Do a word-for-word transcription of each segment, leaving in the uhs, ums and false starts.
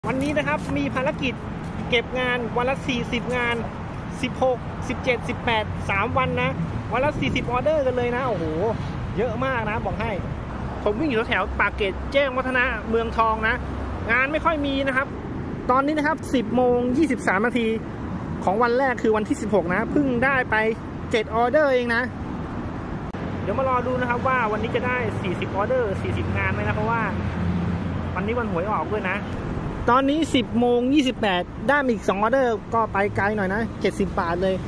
วันนี้นะครับมีภารกิจเก็บงานวันละสี่สิบงานสิบหก สิบเจ็ด สิบแปด สามวันนะวันละสี่สิบออเดอร์กันเลยนะโอ้โหเยอะมากนะบอกให้ผมวิ่งอยู่แถวปากเกร็ดแจ้งวัฒนะเมืองทองนะงานไม่ค่อยมีนะครับตอนนี้นะครับสิบโมงยี่สิบสามนาทีของวันแรกคือวันที่สิบหกนะเพิ่งได้ไปเจ็ดออเดอร์เองนะเดี๋ยวมารอดูนะครับว่าวันนี้จะได้สี่สิบออเดอร์สี่สิบงานไหมนะเพราะว่าวันนี้วันหวยออกด้วยนะตอนนี้สิบโมงยี่สิบแปดได้อีกสองออเดอร์ก็ไปไกลหน่อยนะเจ็ดสิบบาทเลย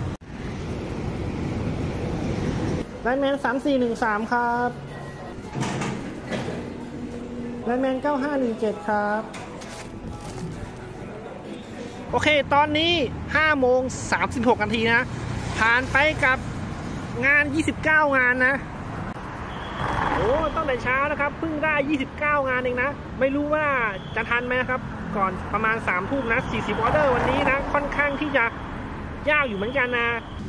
ไลน์แมนสามสี่หนึ่งสามครับไลน์แมนเก้าห้าหนึ่งเจ็ดครับโอเคตอนนี้ห้าโมงสามสิบหกนาทีนะผ่านไปกับงานยี่สิบเก้างานนะโอ้ตั้งแต่เช้านะครับเพิ่งได้ยี่สิบเก้างานเองนะไม่รู้ว่าจะทันไหมนะครับก่อนประมาณสามทุ่มนะสี่สิบออเดอร์วันนี้นะค่อนข้างที่จะยากอยู่เหมือนกันนะ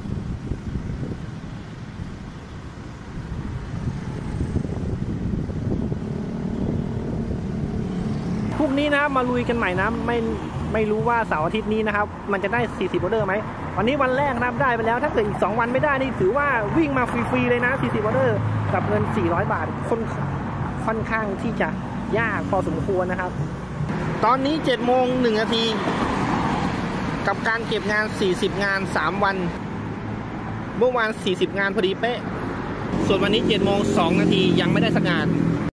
พรุ่งนี้นะมาลุยกันใหม่นะไม่ไม่รู้ว่าเสาร์อาทิตย์นี้นะครับมันจะได้สี่สิบออเดอร์ไหมวันนี้วันแรกนับได้ไปแล้วถ้าเกิดอีกสองวันไม่ได้นี่ถือว่าวิ่งมาฟรีๆเลยนะสี่สิบออเดอร์กับเงินสี่ร้อยบาทค่อนค่อนข้างที่จะยากพอสมควรนะครับตอนนี้เจ็ดโมงหนึ่งนาทีกับการเก็บงานสี่สิบงานสามวันเมื่อวานสี่สิบงานพอดีเป๊ะส่วนวันนี้เจ็ดโมงสองนาทียังไม่ได้สักงาน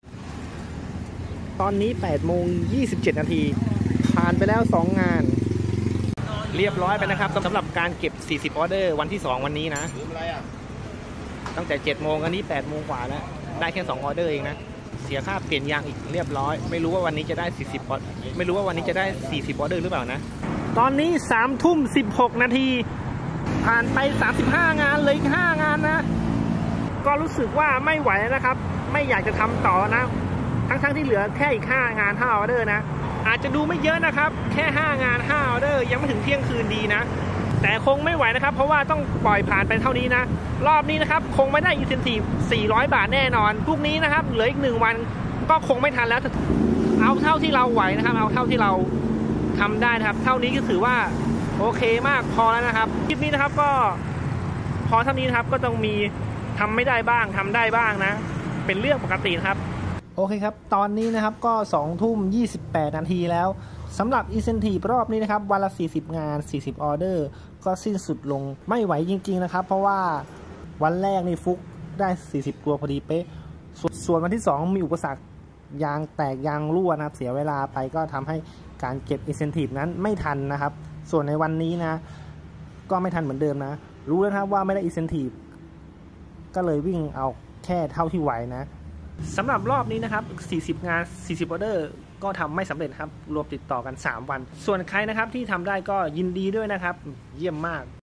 ตอนนี้แปดโมงยี่สิบเจ็ดนาทีผ่านไปแล้วสองงานเรียบร้อยไปนะครับสำหรับการเก็บสี่สิบออเดอร์วันที่สองวันนี้นะตั้งแต่เจ็ดโมงอันนี้แปดโมงกว่าแล้วได้แค่สองออเดอร์เองนะเสียค่าเปลี่ยนยางอีกเรียบร้อยไม่รู้ว่าวันนี้จะได้สี่สิบไม่รู้ว่าวันนี้จะได้สี่สิบออเดอร์หรือเปล่านะตอนนี้สามทุ่มสิบหกนาทีผ่านไปสามสิบห้างานเลยอีกห้างานนะก็รู้สึกว่าไม่ไหวนะครับไม่อยากจะทำต่อนะทั้งๆที่เหลือแค่อีกห้างานห้าออเดอร์นะอาจจะดูไม่เยอะนะครับแค่ห้างานห้าออเดอร์ยังไม่ถึงเที่ยงคืนดีนะแต่คงไม่ไหวนะครับเพราะว่าต้องปล่อยผ่านไปเท่านี้นะรอบนี้นะครับคงไม่ได้อินเซนทีฟสี่ร้อยบาทแน่นอนพรุ่งนี้นะครับเหลืออีกหนึ่งวันก็คงไม่ทันแล้วเอาเท่าที่เราไหวนะครับเอาเท่าที่เราทำได้นะครับเท่านี้ก็ถือว่าโอเคมากพอแล้วนะครับคลิปนี้นะครับก็พอเท่านี้นะครับก็ต้องมีทำไม่ได้บ้างทำได้บ้างนะเป็นเรื่องปกตินะครับโอเคครับตอนนี้นะครับก็สองทุ่มยี่สิบแปดนาทีแล้วสำหรับ Incentive รอบนี้นะครับวันละสี่สิบงานสี่สิบออเดอร์ก็สิ้นสุดลงไม่ไหวจริงๆนะครับเพราะว่าวันแรกนี่ฟุกได้สี่สิบตัวพอดีเป๊ะส่วนวันที่สองมีอุปสรรคยางแตกยางรั่วนะครับเสียเวลาไปก็ทำให้การเก็บ Incentive นั้นไม่ทันนะครับส่วนในวันนี้นะก็ไม่ทันเหมือนเดิมนะรู้แล้วครับว่าไม่ได้ Incentive ก็เลยวิ่งเอาแค่เท่าที่ไหวนะสำหรับรอบนี้นะครับสี่สิบงานสี่สิบออเดอร์ก็ทำไม่สำเร็จครับรวมติดต่อกันสามวันส่วนใครนะครับที่ทำได้ก็ยินดีด้วยนะครับเยี่ยมมาก